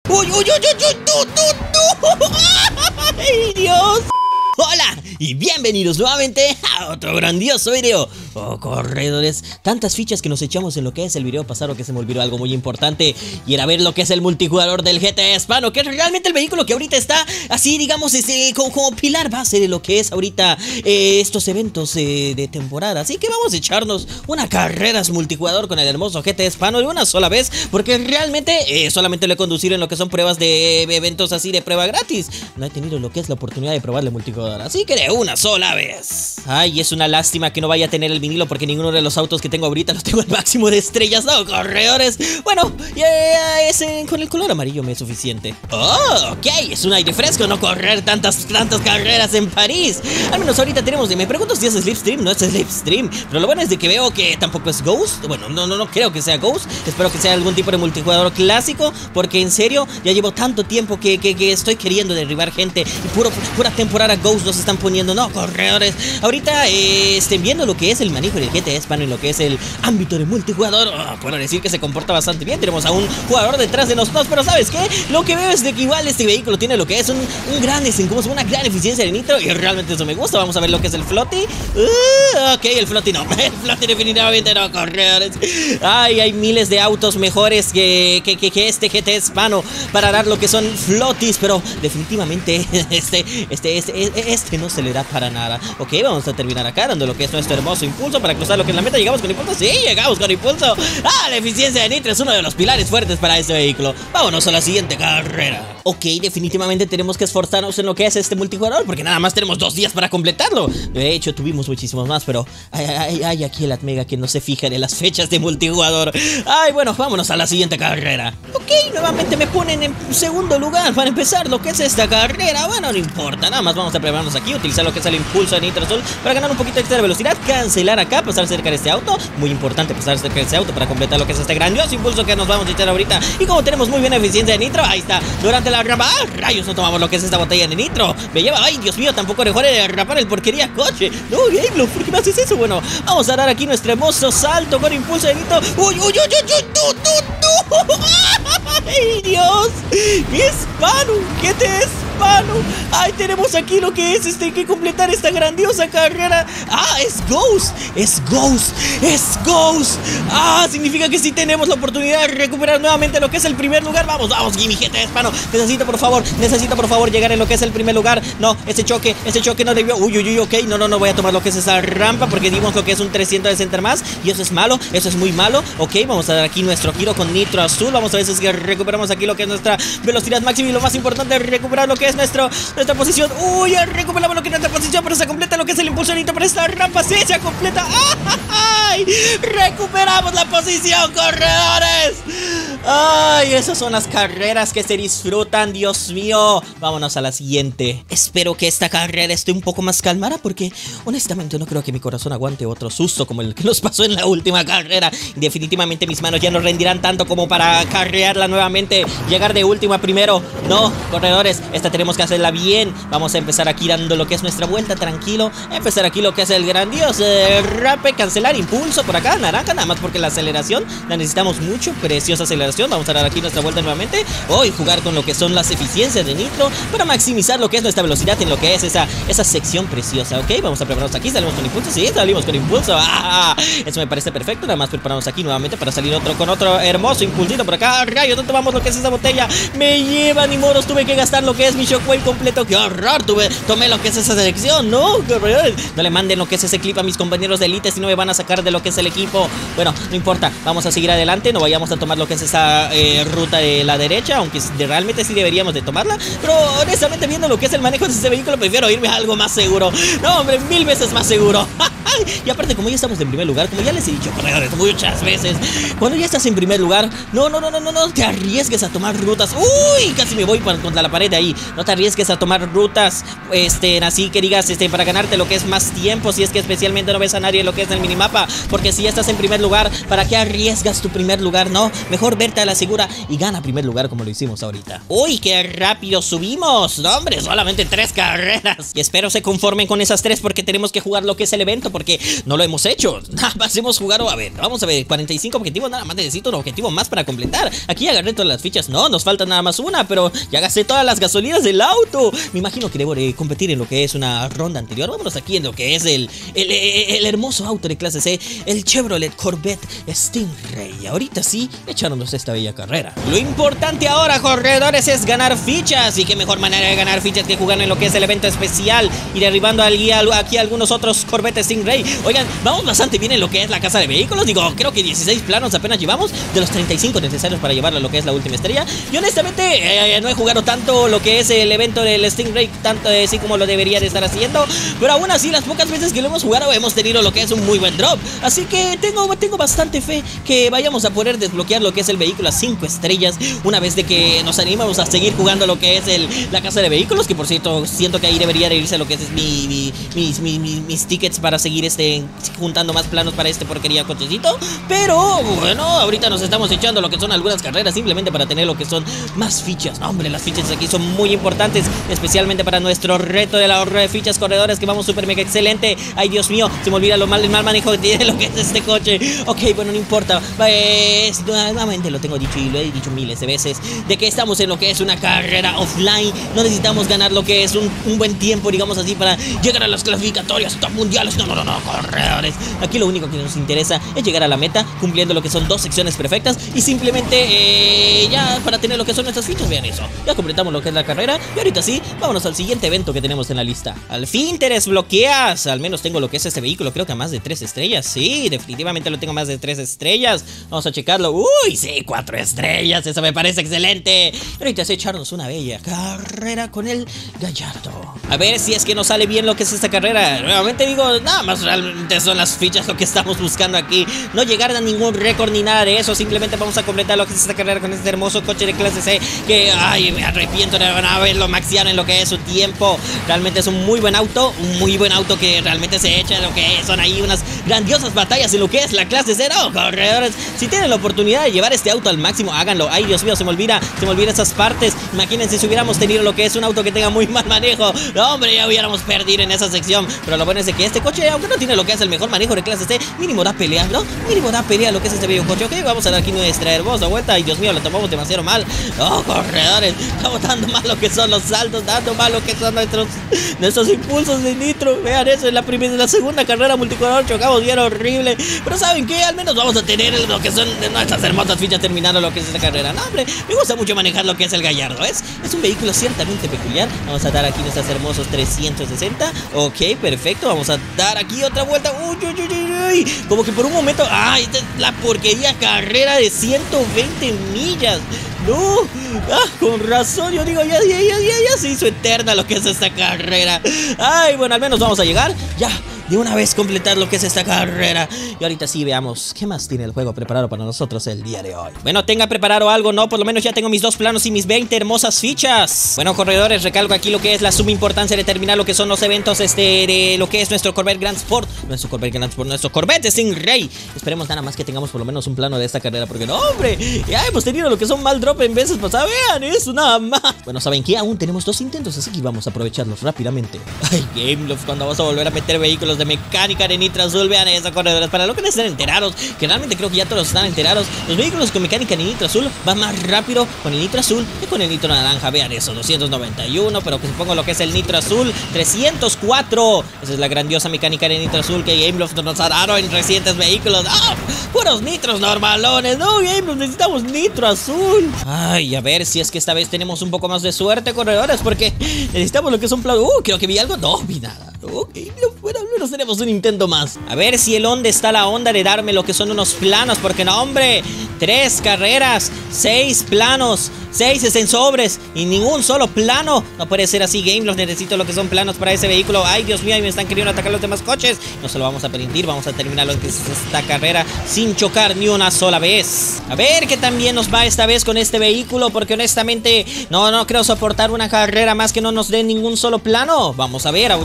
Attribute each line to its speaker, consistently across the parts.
Speaker 1: ¡Uy, uy, uy, uy, uy! ¡No, no, no! ¡Ay, Dios! Hola y bienvenidos nuevamente a otro grandioso video. Oh, corredores, tantas fichas que nos echamos en lo que es el video pasado que se me olvidó algo muy importante, y era ver lo que es el multijugador del GTA Hispano, que es realmente el vehículo que ahorita está así, digamos, como pilar base de lo que es ahorita estos eventos de temporada. Así que vamos a echarnos una carreras multijugador con el hermoso GTA Hispano de una sola vez, porque realmente solamente lo he conducido en lo que son pruebas de eventos así de prueba gratis. No he tenido lo que es la oportunidad de probarle multijugador, así que de una sola vez. Ay, es una lástima que no vaya a tener el vinilo, porque ninguno de los autos que tengo ahorita los tengo al máximo de estrellas. No, corredores. Bueno, con el color amarillo me es suficiente. Oh, ok, es un aire fresco no correr tantas carreras en París. Al menos ahorita tenemos, me pregunto si es Slipstream. No es Slipstream, pero lo bueno es de que veo que tampoco es Ghost. Bueno, no creo que sea Ghost. Espero que sea algún tipo de multijugador clásico, porque en serio, ya llevo tanto tiempo que estoy queriendo derribar gente, y pura temporada Ghost nos están poniendo. No, corredores. Ahorita viendo lo que es el manejo del GTA Hispano en lo que es el ámbito de multijugador, puedo decir que se comporta bastante bien. Tenemos a un jugador detrás de nosotros, pero ¿sabes qué? Lo que veo es de que igual este vehículo tiene lo que es una gran eficiencia de nitro, y realmente eso me gusta. Vamos a ver lo que es el floaty. Ok, el floaty no. El floaty definitivamente no, corredores. Ay, hay miles de autos mejores que este GTA Hispano para dar lo que son floaties, pero definitivamente este no se le da para nada. Ok, vamos a terminar acá dando lo que es nuestro hermoso impulso para cruzar lo que es la meta. ¿Llegamos con impulso? Sí, llegamos con impulso. La eficiencia de nitro es uno de los pilares fuertes para este vehículo. Vámonos a la siguiente carrera. Ok, definitivamente tenemos que esforzarnos en lo que es este multijugador, porque nada más tenemos 2 días para completarlo. De hecho, tuvimos muchísimos más, pero hay aquí el Atmega que no se fija en las fechas de multijugador. Ay, bueno, vámonos a la siguiente carrera. Ok, nuevamente me ponen en segundo lugar para empezar lo que es esta carrera. Bueno, no importa, nada más vamos a prepararnos aquí, utilizar lo que es el impulso de nitro azul para ganar un poquito extra de velocidad, cancelar acá, pasar cerca de este auto. Muy importante pasar cerca de este auto para completar lo que es este grandioso impulso que nos vamos a echar ahorita. Y como tenemos muy buena eficiencia de nitro, ahí está, durante la rampa, rayos, no tomamos lo que es esta botella de nitro. Me lleva, ay, Dios mío, tampoco dejó de derrapar el porquería coche. No, Gamelow, ¿por qué me haces eso? Bueno, vamos a dar aquí nuestro hermoso salto con impulso de nitro. Uy, uy, uy, uy, no. ¡Ay, Dios! ¡Hispano! ¿Qué te es? Ay, tenemos aquí lo que es que completar esta grandiosa carrera. Es Ghost. Significa que sí tenemos la oportunidad de recuperar nuevamente lo que es el primer lugar. Vamos, Gimme GTA Hispano. Necesito por favor llegar en lo que es el primer lugar. No, ese choque no debió. Uy, ok, no voy a tomar lo que es esa rampa, porque dimos lo que es un 300 de center más, y eso es malo, eso es muy malo. Ok, vamos a dar aquí nuestro giro con nitro azul. Vamos a ver si es que recuperamos aquí lo que es nuestra velocidad máxima, y lo más importante es recuperar lo que es nuestra posición. Uy, ya recuperamos lo que es nuestra posición, pero se completa lo que es el impulso de nitro para esta rampa. Sí, se completa. ¡Ay! Recuperamos la posición, corredores. Ay, esas son las carreras que se disfrutan, Dios mío. Vámonos a la siguiente. Espero que esta carrera esté un poco más calmada, porque honestamente no creo que mi corazón aguante otro susto como el que nos pasó en la última carrera. Definitivamente mis manos ya no rendirán tanto como para carrearla nuevamente, llegar de último a primero. No, corredores, esta tenemos que hacerla bien. Vamos a empezar aquí dando lo que es nuestra vuelta tranquilo. Empezar aquí lo que es el grandioso rape, cancelar impulso por acá, naranja, nada más porque la aceleración la necesitamos mucho, preciosa aceleración. Vamos a dar aquí nuestra vuelta nuevamente. Hoy jugar con lo que son las eficiencias de nitro para maximizar lo que es nuestra velocidad en lo que es esa sección preciosa. Ok, vamos a prepararnos aquí, salimos con impulso. Sí, salimos con impulso. Eso me parece perfecto. Nada más prepararnos aquí nuevamente para salir con otro hermoso impulsito por acá. Rayos, no tomamos lo que es esa botella. Me lleva, ni modos, tuve que gastar lo que es mi shockwave completo. ¡Qué horror! Tomé lo que es esa selección. No le manden lo que es ese clip a mis compañeros de elite, si no me van a sacar de lo que es el equipo. Bueno, no importa, vamos a seguir adelante. No vayamos a tomar lo que es esa ruta de la derecha, aunque realmente sí deberíamos de tomarla. Pero honestamente, viendo lo que es el manejo de este vehículo, prefiero irme a algo más seguro. No, hombre, 1000 veces más seguro. Y aparte, como ya estamos en primer lugar, como ya les he dicho, corredores, muchas veces, cuando ya estás en primer lugar, no te arriesgues a tomar rutas. Uy, casi me voy contra la pared de ahí. No te arriesgues a tomar rutas, así que digas, para ganarte lo que es más tiempo, si es que especialmente no ves a nadie en lo que es el minimapa, porque si ya estás en primer lugar, ¿para qué arriesgas tu primer lugar? No, mejor verte a la segura y gana primer lugar como lo hicimos ahorita. Uy, qué rápido subimos. No, hombre, solamente 3 carreras. Y espero se conformen con esas 3, porque tenemos que jugar lo que es el evento, porque no lo hemos hecho. Nada más hemos jugado, a ver, vamos a ver, 45 objetivos, nada más necesito un objetivo más para completar. Aquí agarré todas las fichas, no, nos falta nada más una, pero ya gasté todas las gasolinas del auto. Me imagino que debo de competir en lo que es una ronda anterior. Vámonos aquí en lo que es el hermoso auto de clase C, el Chevrolet Corvette Stingray. Ahorita sí, echándonos esta bella carrera. Lo importante ahora, corredores, es ganar fichas. Y qué mejor manera de ganar fichas que jugando en lo que es el evento especial y derribando aquí algunos otros Corvette Stingray. Oigan, vamos bastante bien en lo que es la casa de vehículos. Digo, creo que 16 planos apenas llevamos de los 35 necesarios para llevarlo a lo que es la última estrella. Y honestamente, no he jugado tanto lo que es el evento del Stingray, tanto así como lo debería de estar haciendo. Pero aún así, las pocas veces que lo hemos jugado, hemos tenido lo que es un muy buen drop. Así que tengo bastante fe que vayamos a poder desbloquear lo que es el vehículo a 5 estrellas una vez de que nos animamos a seguir jugando lo que es la casa de vehículos. Que por cierto, siento que ahí debería de irse lo que es mis tickets para seguir juntando más planos para este porquería cochecito. Pero bueno, ahorita nos estamos echando lo que son algunas carreras simplemente para tener lo que son más fichas. No, hombre, las fichas aquí son muy importantes, especialmente para nuestro reto del ahorro de fichas, corredores, que vamos súper mega excelente. Ay, Dios mío, se me olvida el mal manejo que tiene lo que es este coche. Ok, bueno, no importa. Nuevamente lo tengo dicho y lo he dicho miles de veces, de que estamos en lo que es una carrera offline. No necesitamos ganar lo que es un buen tiempo, digamos así, para llegar a las clasificatorias top mundiales. No, corredores. Aquí lo único que nos interesa es llegar a la meta, cumpliendo lo que son 2 secciones perfectas y simplemente ya para tener lo que son nuestras fichas. Vean eso, ya completamos lo que es la carrera y ahorita sí, vámonos al siguiente evento que tenemos en la lista. Al fin te desbloqueas. Al menos tengo lo que es este vehículo, creo que a más de 3 estrellas. Sí, definitivamente lo tengo a más de 3 estrellas. Vamos a checarlo. Uy, sí, 4 estrellas, eso me parece excelente. Ahorita es echarnos una bella carrera con el Gallardo. A ver si es que nos sale bien lo que es esta carrera. Nuevamente digo, nada más realmente son las fichas lo que estamos buscando aquí. No llegar a ningún récord ni nada de eso. Simplemente vamos a completar lo que es esta carrera con este hermoso coche de clase C, que, ay, me arrepiento de haberlo maxeado en lo que es su tiempo. Realmente es un muy buen auto que realmente se echa lo que son ahí unas grandiosas batallas en lo que es la clase C. No, corredores, si tienen la oportunidad de llevar este auto al máximo, háganlo. Ay, Dios mío, se me olvida esas partes. Imagínense si hubiéramos tenido lo que es un auto que tenga muy mal manejo. No, hombre, ya hubiéramos perdido en esa sección. Pero lo bueno es de que este coche, aunque no tiene lo que es el mejor manejo de clase C, mínimo da pelea, ¿no? Mínimo da pelea lo que es este bello coche. Ok, vamos a dar aquí nuestra hermosa vuelta. Ay, Dios mío, lo tomamos demasiado mal. No, corredores, estamos dando mal lo que son los saltos, dando mal lo que son nuestros impulsos de nitro. Vean eso, en la segunda carrera multicolor chocamos bien horrible. Pero ¿saben qué? Al menos vamos a tener lo que son nuestras hermosas fichas terminando lo que es esta carrera. No, hombre, me gusta mucho manejar lo que es el Gallardo. Es un vehículo ciertamente peculiar. Vamos a dar aquí nuestros hermosos 360. Ok, perfecto. Vamos a dar aquí otra vuelta. Uy, uy, uy, uy. Como que por un momento, ay, esta es la porquería carrera de 120 millas. No, con razón, yo digo, ya se hizo eterna lo que es esta carrera. Ay, bueno, al menos vamos a llegar ya de una vez completar lo que es esta carrera. Y ahorita sí veamos qué más tiene el juego preparado para nosotros el día de hoy. Bueno, tenga preparado algo, ¿no? Por lo menos ya tengo mis 2 planos y mis 20 hermosas fichas. Bueno, corredores, recalco aquí lo que es la suma importancia de terminar lo que son los eventos de lo que es nuestro Corvette Grand Sport. Nuestro Corvette Stingray. Esperemos nada más que tengamos por lo menos un plano de esta carrera, porque no, hombre, ya hemos tenido lo que son mal drop en veces pasadas. Vean eso, nada más. Bueno, ¿saben qué? Aún tenemos 2 intentos, así que vamos a aprovecharlos rápidamente. Ay, Gameloft, cuando vas a volver a meter vehículos de mecánica de nitro azul, vean eso, corredores, para lo que no estén enterados, que realmente creo que ya todos están enterados, los vehículos con mecánica de nitro azul van más rápido con el nitro azul que con el nitro naranja. Vean eso, 291, pero que supongo lo que es el nitro azul, 304. Esa es la grandiosa mecánica de nitro azul que Gameloft nos ha dado en recientes vehículos. ¡Ah! Puros nitros normalones. No, Gameloft, necesitamos nitro azul. Ay, a ver si es que esta vez tenemos un poco más de suerte, corredores, porque necesitamos lo que es un plan. Creo que vi algo. No, vi nada. Ok, bueno, al menos tenemos un intento más. A ver si dónde está la onda de darme lo que son unos planos, porque no, hombre, 3 carreras, 6 planos, 6 en sobres y ningún solo plano. No puede ser así, Gameloft, necesito lo que son planos para ese vehículo. Ay, Dios mío, me están queriendo atacar los demás coches. No se lo vamos a permitir, vamos a terminar lo que es esta carrera sin chocar ni una sola vez. A ver qué tan bien nos va esta vez con este vehículo, porque honestamente no creo soportar una carrera más que no nos den ningún solo plano. Vamos a ver ahorita.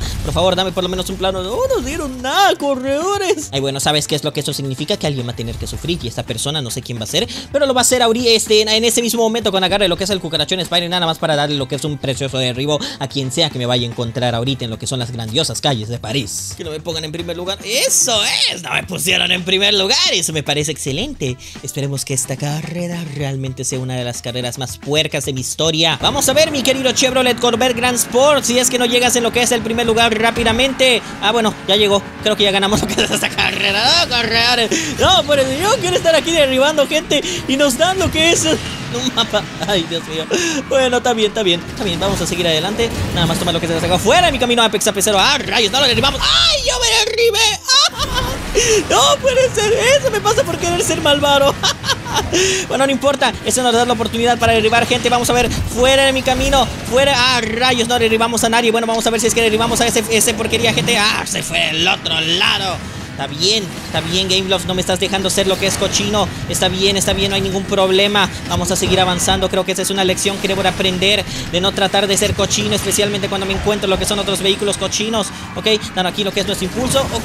Speaker 1: Por favor, dame por lo menos un plano. No nos dieron nada, corredores. Ay, bueno, ¿sabes qué es lo que eso significa? Que alguien va a tener que sufrir. Y esta persona, no sé quién va a ser, pero lo va a hacer en ese mismo momento, con agarre lo que es el cucarachón Spider, nada más para darle lo que es un precioso derribo a quien sea que me vaya a encontrar ahorita en lo que son las grandiosas calles de París. Que no me pongan en primer lugar. ¡Eso es! No me pusieron en primer lugar. Eso me parece excelente. Esperemos que esta carrera realmente sea una de las carreras más puercas de mi historia. Vamos a ver, mi querido Chevrolet Corvette Grand Sport, si es que no llegas en lo que es el primer lugar rápidamente. Ah, bueno, ya llegó. Creo que ya ganamos lo que es esta carrera. No, corredores. No, pero yo quiero estar aquí derribando gente y nos dan lo que es un mapa. Ay, Dios mío. Bueno, está bien. Vamos a seguir adelante. Nada más tomar lo que se sacó fuera de mi camino Apex Apecero. Ah, rayos, no lo derribamos. ¡Ay, yo me derribé! ¡Ah! No puede ser. Eso me pasa por querer ser malvado. Bueno, no importa. Eso nos da la oportunidad para derribar gente. Vamos a ver. Fuera de mi camino. Fuera. Ah, rayos, no derribamos a nadie. Bueno, vamos a ver si es que derribamos a ese porquería gente. Ah, se fue del otro lado. Está bien, Gameloft, no me estás dejando ser lo que es cochino. Está bien, no hay ningún problema. Vamos a seguir avanzando, creo que esa es una lección que debo aprender, de no tratar de ser cochino, especialmente cuando me encuentro lo que son otros vehículos cochinos. Ok, dan aquí lo que es nuestro impulso. Ok,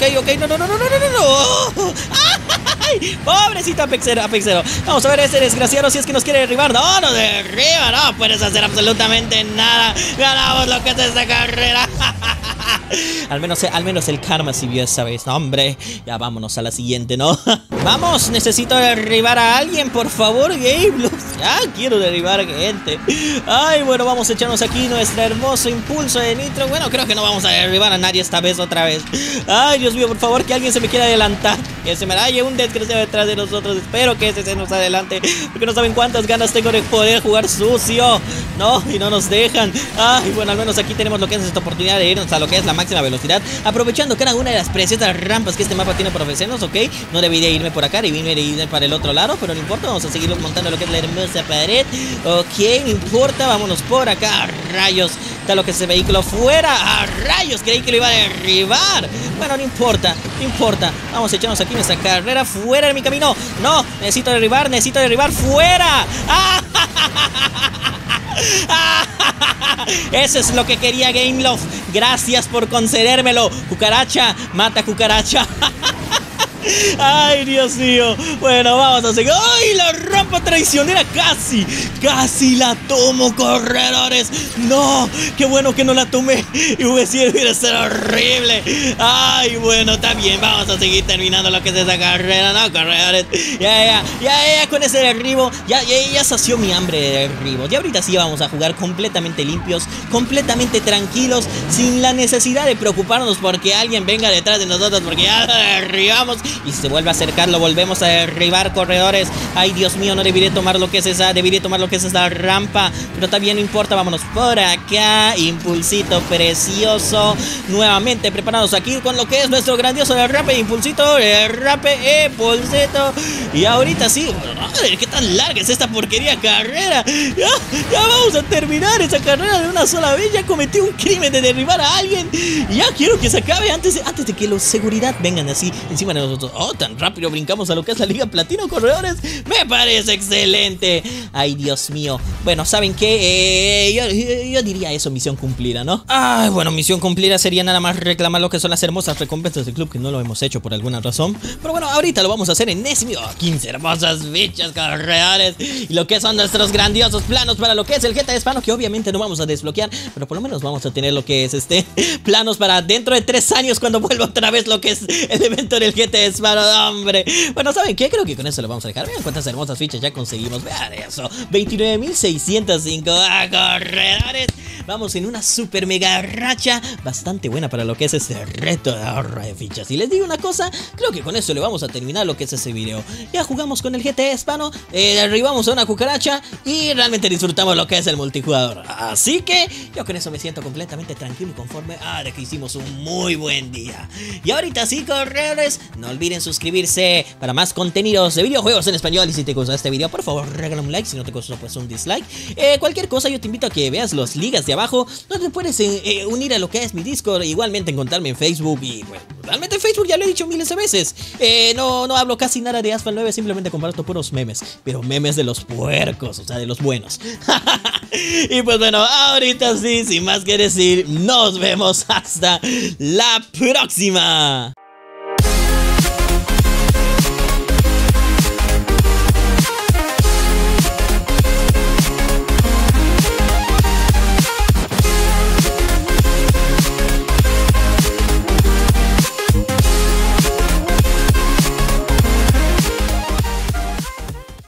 Speaker 1: no. ¡Ay! Pobrecito Apexero. Vamos a ver ese desgraciado si es que nos quiere derribar. No, nos derriba, no puedes hacer absolutamente nada. Ganamos lo que es esta carrera. Al menos el karma sirvió esa vez. No, hombre, ya vámonos a la siguiente, ¿no? Vamos, necesito derribar a alguien, por favor, Gameloft. Ya quiero derribar gente. Ay, bueno, vamos a echarnos aquí nuestro hermoso impulso de nitro. Bueno, creo que no vamos a derribar a nadie esta vez otra vez. Ay, Dios mío, por favor, que alguien se me quiera adelantar. Que se me haya un desgraciado detrás de nosotros. Espero que ese se nos adelante, porque no saben cuántas ganas tengo de poder jugar sucio. No, y no nos dejan. Ay, bueno, al menos aquí tenemos lo que es esta oportunidad de irnos a lo que es la máxima velocidad, aprovechando cada una de las preciosas rampas que este mapa tiene para ofrecernos. Ok, no debería irme por acá, debería irme para el otro lado, pero no importa, vamos a seguir montando lo que es la hermosa pared. Ok, no importa, vámonos por acá. Rayos, está lo que es ese vehículo fuera. A rayos, creí que lo iba a derribar. Bueno, no importa, vamos a echarnos aquí nuestra carrera fuera de mi camino. No, necesito derribar, fuera. Eso es lo que quería, Gameloft. Gracias por concedérmelo. Cucaracha, mata cucaracha. Ay, Dios mío. Bueno, vamos a seguir. ¡Ay, la rampa traicionera! Casi la tomo, corredores. No, qué bueno que no la tomé. Y hubiera sido horrible. Ay, bueno, está bien. Vamos a seguir terminando lo que es esa carrera, ¿no, corredores? Ya, con ese derribo. Ya sació mi hambre de derribos. Y ahorita sí vamos a jugar completamente limpios, completamente tranquilos, sin la necesidad de preocuparnos porque alguien venga detrás de nosotros, porque ya lo derribamos. Y si se vuelve a acercar, lo volvemos a derribar, corredores. Ay, Dios mío, no debería tomar lo que es esa rampa, pero también no importa, vámonos por acá. Impulsito precioso. Nuevamente preparados aquí con lo que es nuestro grandioso derrape, impulsito. Y ahorita sí, madre, qué tan larga es esta porquería carrera. Ya vamos a terminar esa carrera de una sola vez. Ya cometí un crimen de derribar a alguien. Ya quiero que se acabe antes de que los seguridad vengan así encima de nosotros. Oh, tan rápido brincamos a lo que es la Liga Platino, corredores. Me parece excelente. Ay, Dios mío. Bueno, ¿saben qué? Yo diría eso, misión cumplida, ¿no? Ay, bueno, misión cumplida sería nada más reclamar lo que son las hermosas recompensas del club, que no lo hemos hecho por alguna razón. Pero bueno, ahorita lo vamos a hacer en ese 15 hermosas bichas, corredores. Y lo que son nuestros grandiosos planos para lo que es el GTA Hispano, que obviamente no vamos a desbloquear, pero por lo menos vamos a tener lo que es planos para dentro de 3 años, cuando vuelva otra vez lo que es el evento del GTA Hispano, hombre. Bueno, ¿saben qué? Creo que con eso lo vamos a dejar. Vean cuántas hermosas fichas ya conseguimos. Vean eso, 29.605. corredores. Vamos en una super mega racha bastante buena para lo que es este reto de ahorro de fichas. Y les digo una cosa, creo que con eso le vamos a terminar lo que es ese video. Ya jugamos con el GTA Hispano, derribamos a una cucaracha y realmente disfrutamos lo que es el multijugador. Así que yo con eso me siento completamente tranquilo y conforme de que hicimos un muy buen día. Y ahorita sí, corredores, no olviden suscribirse para más contenidos de videojuegos en español. Y si te gustó este video, por favor regálame un like. Si no te gustó, pues un dislike. Cualquier cosa, yo te invito a que veas los ligas de abajo, donde puedes unir a lo que es mi Discord. Igualmente encontrarme en Facebook. Y bueno, realmente en Facebook ya lo he dicho miles de veces. No hablo casi nada de Asphalt 9, simplemente comparto puros memes, pero memes de los puercos, o sea, de los buenos. Y pues bueno, ahorita sí, sin más que decir, nos vemos hasta la próxima.